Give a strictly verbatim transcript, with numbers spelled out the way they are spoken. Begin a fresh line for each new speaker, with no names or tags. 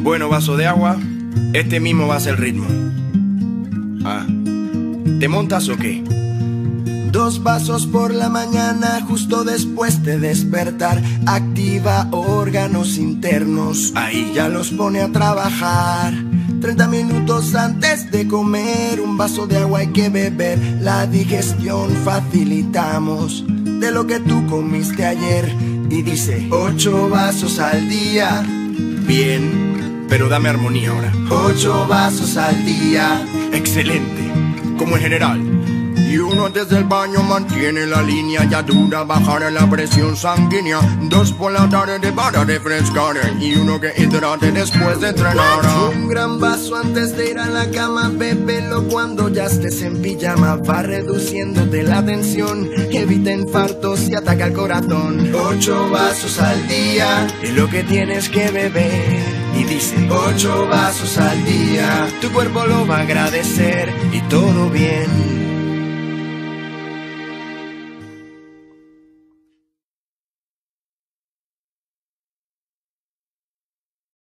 Bueno, vaso de agua, este mismo va a ser el ritmo. Ah, ¿te montas o qué?
Dos vasos por la mañana justo después de despertar. Activa órganos internos,
Ahí.
ya los pone a trabajar. Treinta minutos antes de comer, un vaso de agua hay que beber. La digestión facilitamos de lo que tú comiste ayer. Y dice, ocho vasos al día.
Bien, pero dame armonía ahora.
Ocho vasos al día.
Excelente, como en general.
Y uno antes del baño mantiene la línea, ya dura bajar la presión sanguínea. Dos por la tarde para refrescar y uno que hidrate después de entrenar. Un gran vaso antes de ir a la cama, bébelo cuando ya estés en pijama. Va reduciéndote la tensión, evita infartos y ataca el corazón. Ocho vasos al día es lo que tienes que beber. Y dice, ocho vasos al día, tu cuerpo lo va a agradecer y todo bien.